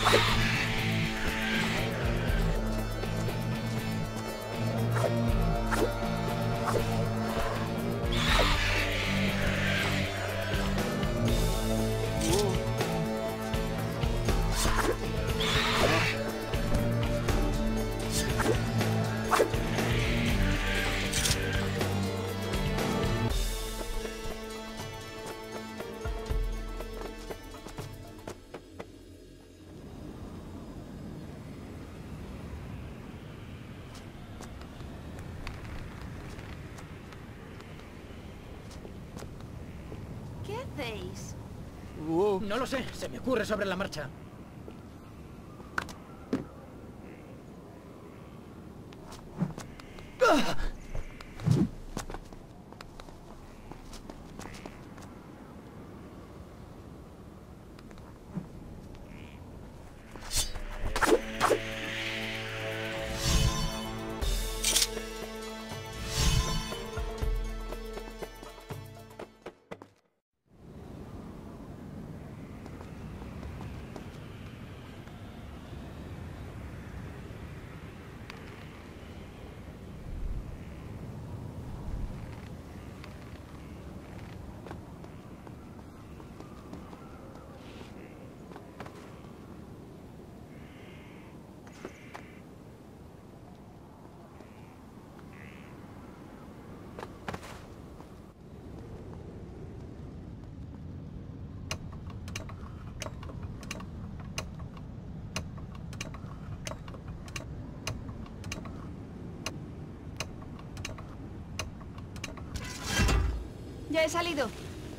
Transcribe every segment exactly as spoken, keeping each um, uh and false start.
¿Qué hacéis? Uh. No lo sé, se me ocurre sobre la marcha. ¡Ah! Ya he salido.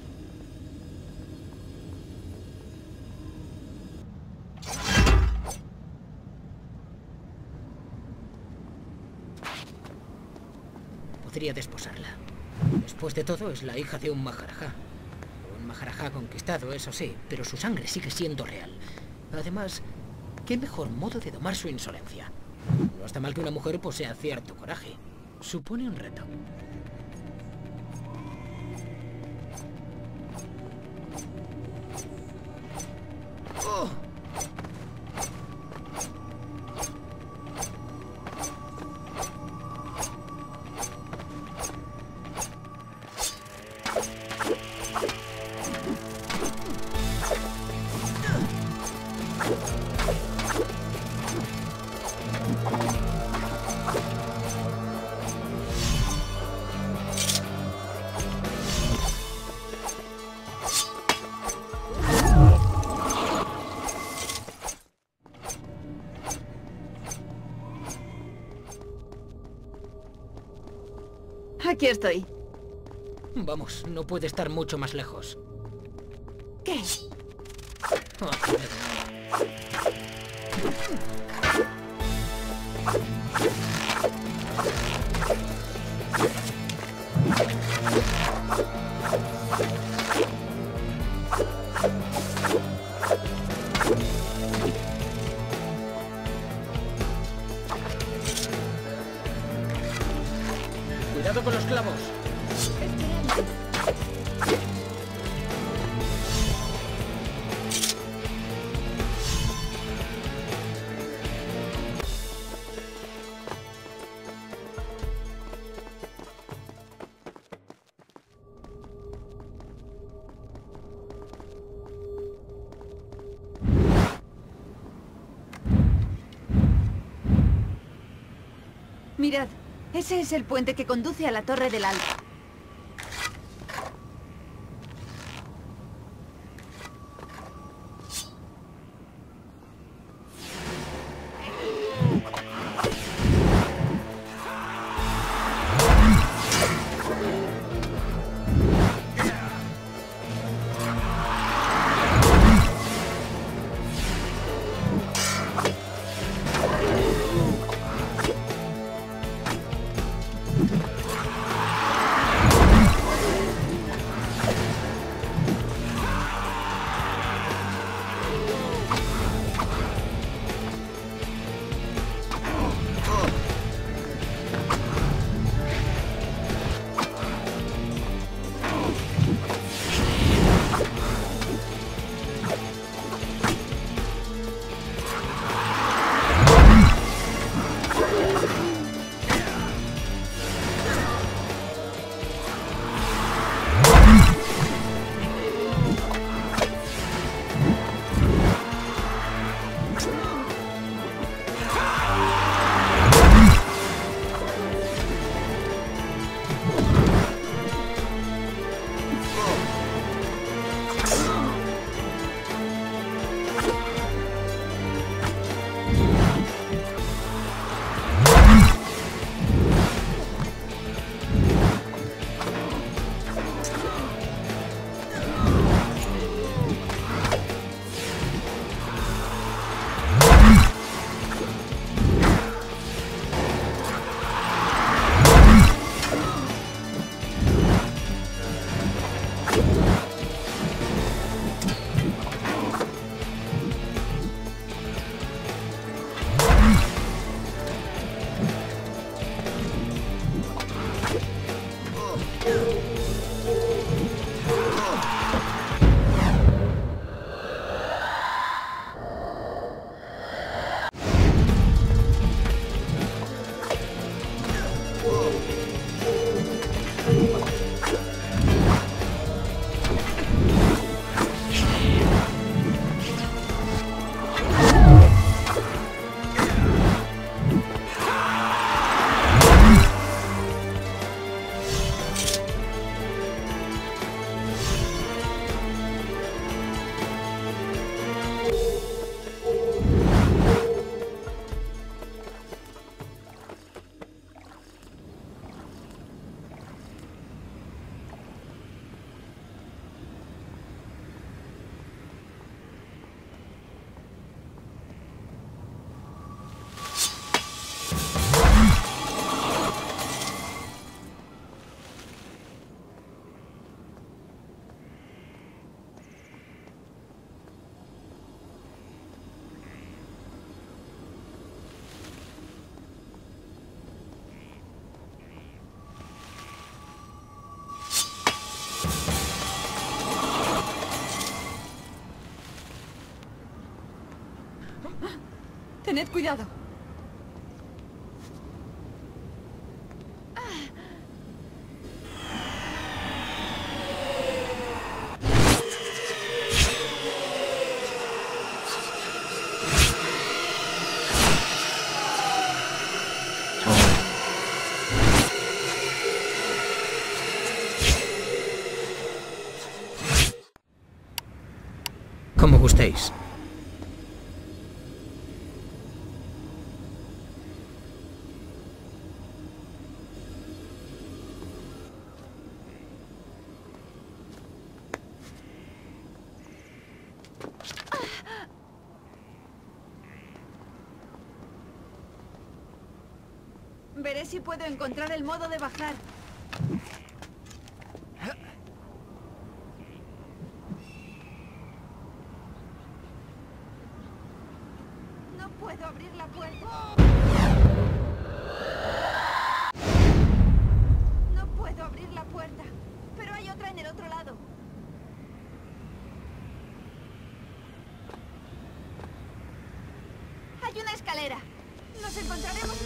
Podría desposarla. Después de todo, es la hija de un Maharajá. Un Maharajá conquistado, eso sí, pero su sangre sigue siendo real. Además, ¿qué mejor modo de domar su insolencia? No está mal que una mujer posea cierto coraje. Supone un reto. ¡Oh! Aquí estoy. Vamos, no puede estar mucho más lejos. ¿Qué? Oh, cuidado con los clavos. Mirad, ese es el puente que conduce a la Torre del Alba. Tened cuidado. Como gustéis. Veré si puedo encontrar el modo de bajar. No puedo abrir la puerta. No puedo abrir la puerta. Pero hay otra en el otro lado. Hay una escalera. Nos encontraremos.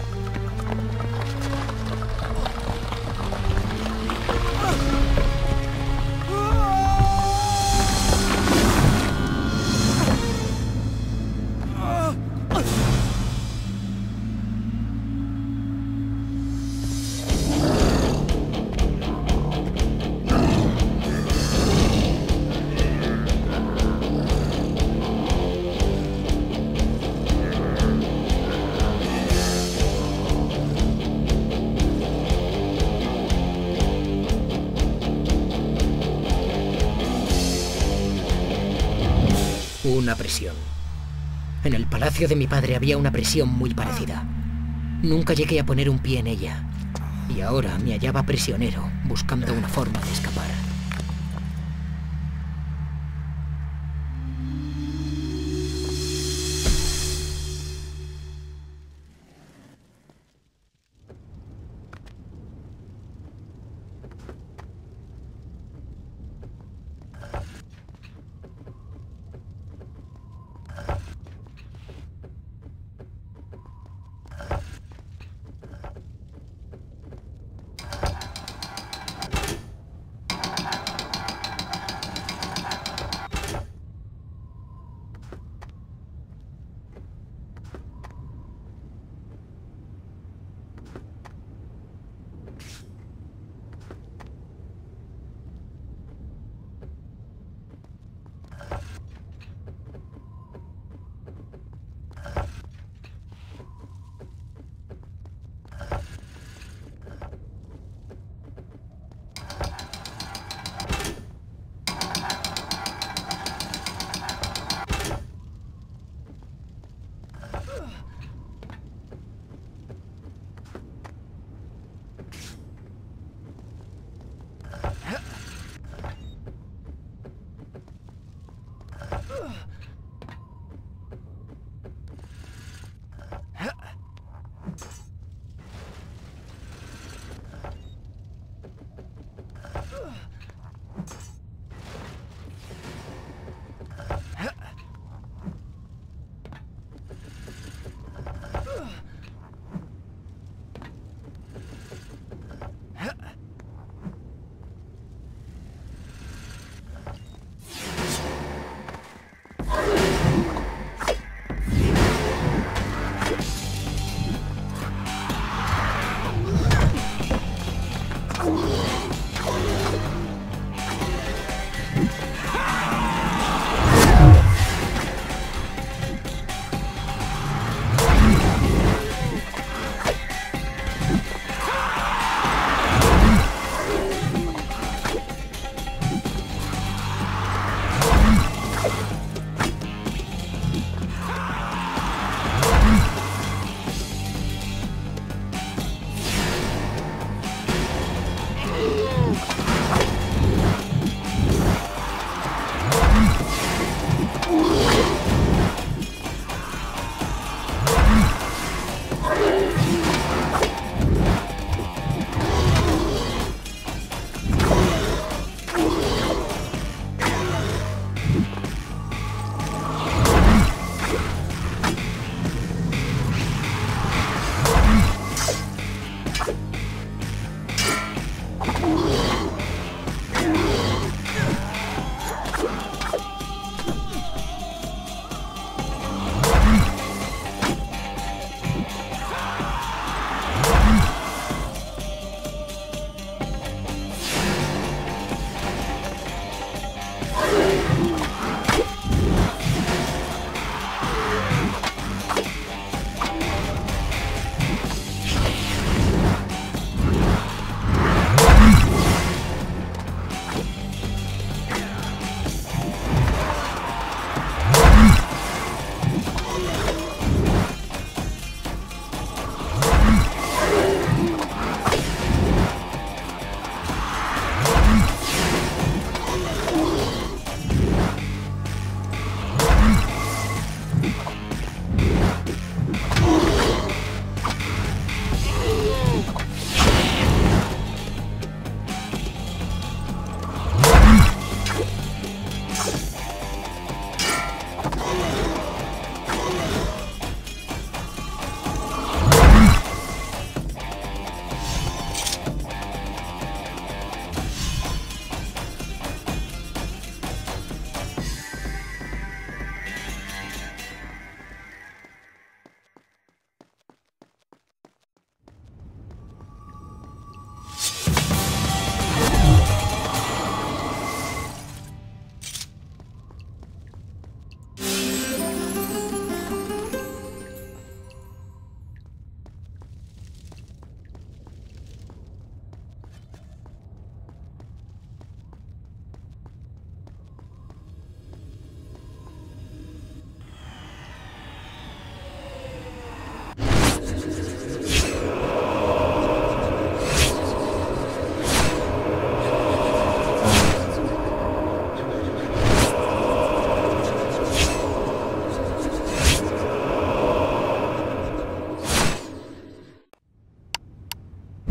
Una prisión. En el palacio de mi padre había una prisión muy parecida. Nunca llegué a poner un pie en ella. Y ahora me hallaba prisionero, buscando una forma de escapar.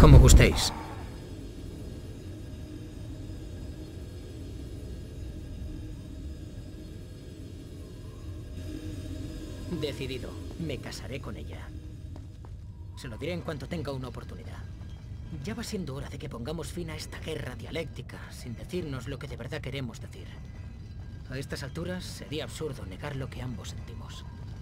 Como gustéis. Decidido. Me casaré con ella. Se lo diré en cuanto tenga una oportunidad. Ya va siendo hora de que pongamos fin a esta guerra dialéctica, sin decirnos lo que de verdad queremos decir. A estas alturas sería absurdo negar lo que ambos sentimos.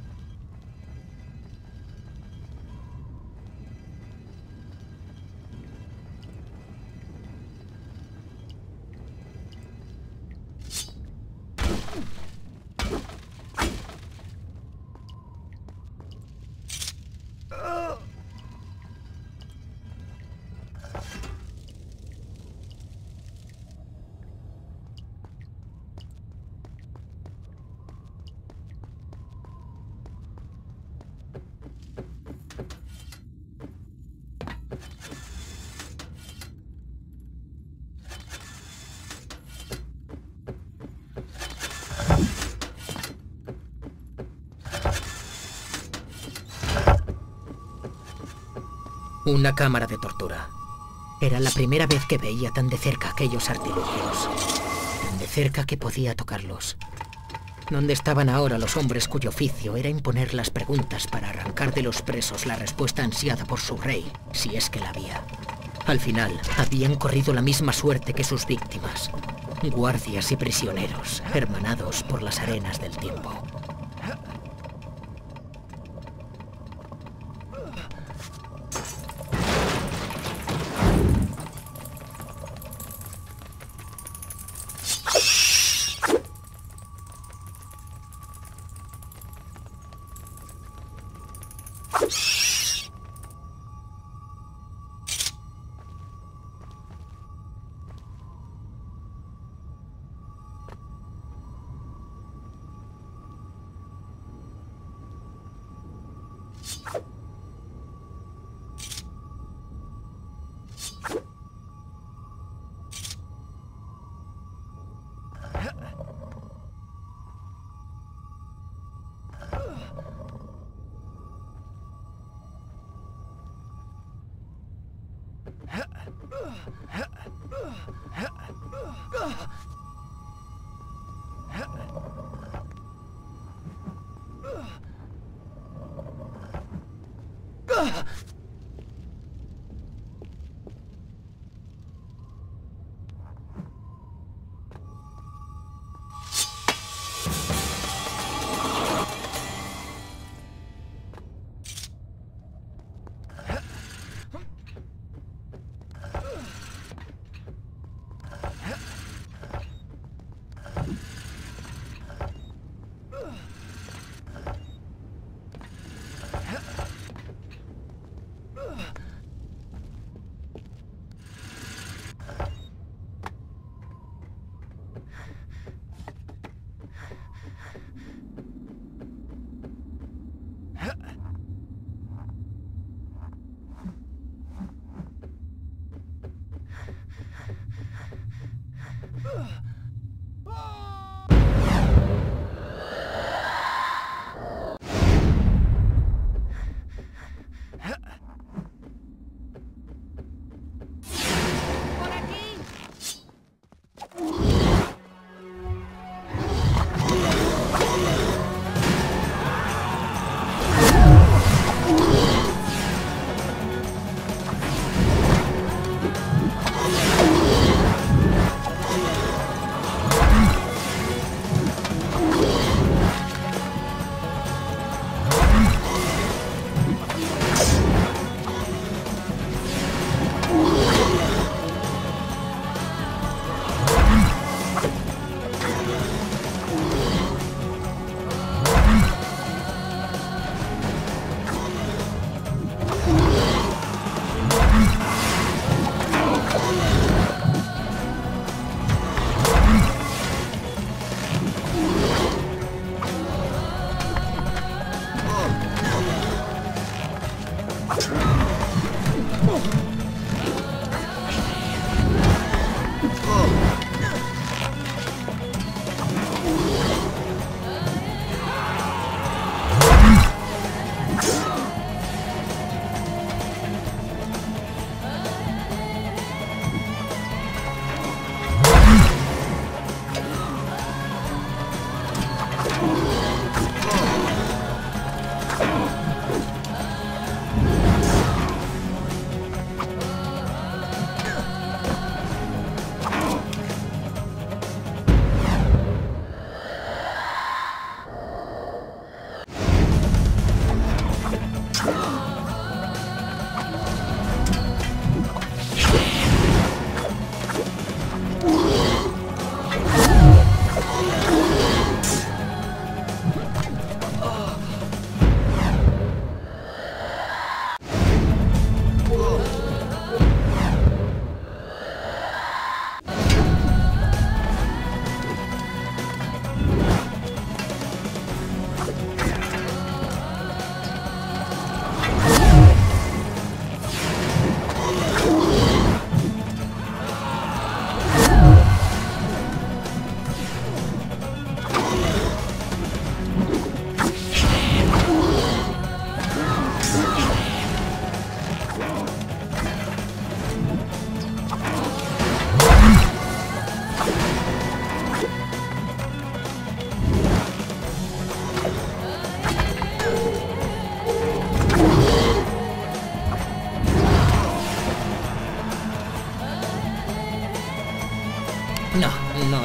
Una cámara de tortura. Era la primera vez que veía tan de cerca aquellos artilugios. Tan de cerca que podía tocarlos. ¿Dónde estaban ahora los hombres cuyo oficio era imponer las preguntas para arrancar de los presos la respuesta ansiada por su rey, si es que la había? Al final, habían corrido la misma suerte que sus víctimas. Guardias y prisioneros, hermanados por las arenas del tiempo.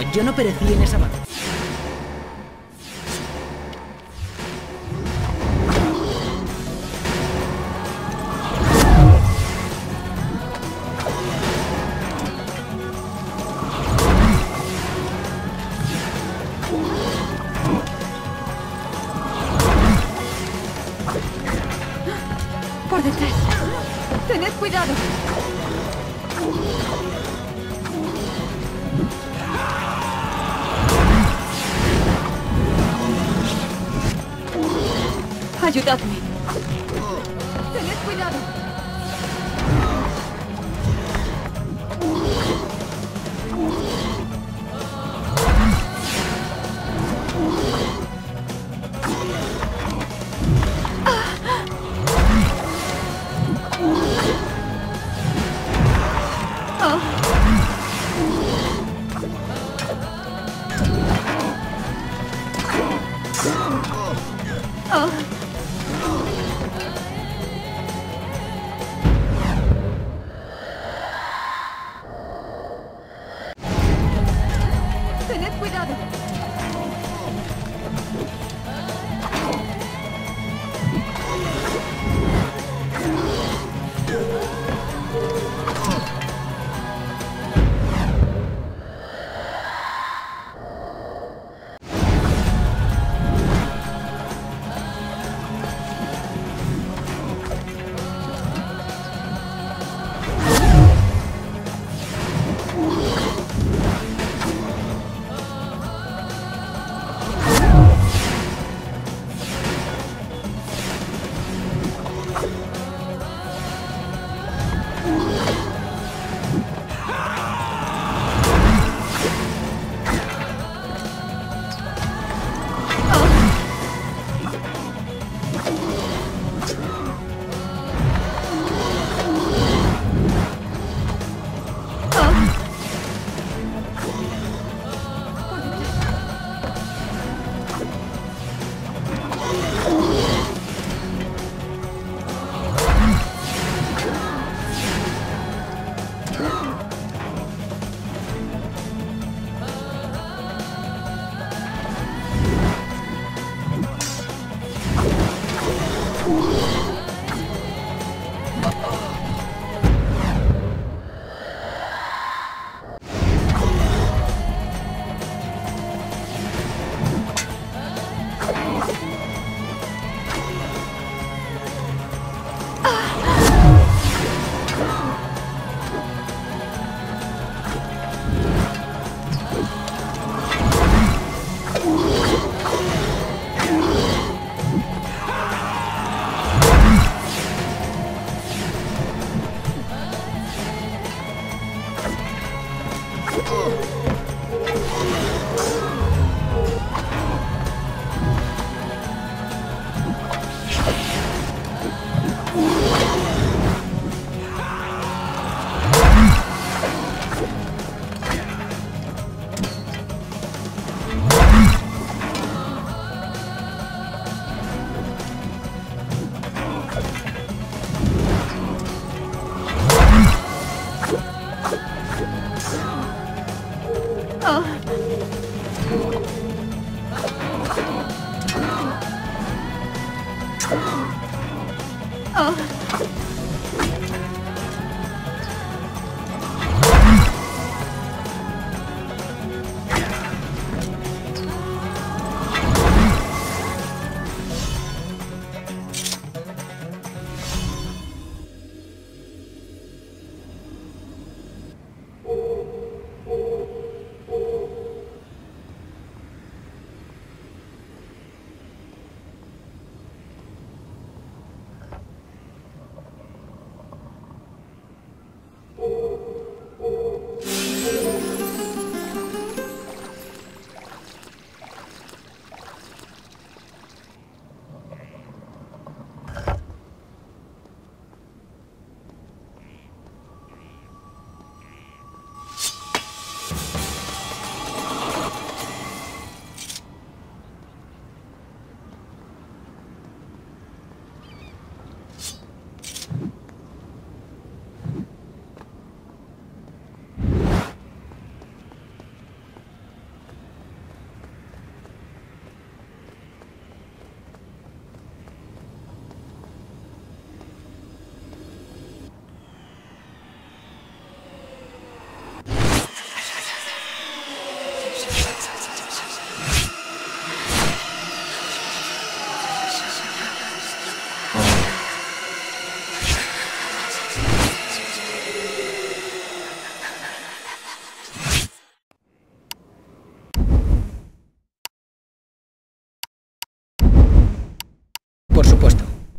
Yo no perecí en esa batalla. Por detrás. Tened cuidado. Ayudadme. Tened cuidado. Oh. Tened cuidado.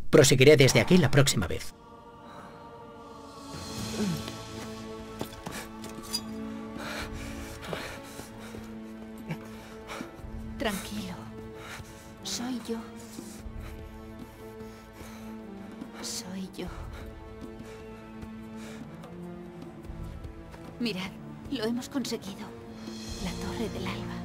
Proseguiré desde aquí la próxima vez. Tranquilo. Soy yo. Soy yo. Mirad, lo hemos conseguido. La Torre del Alba.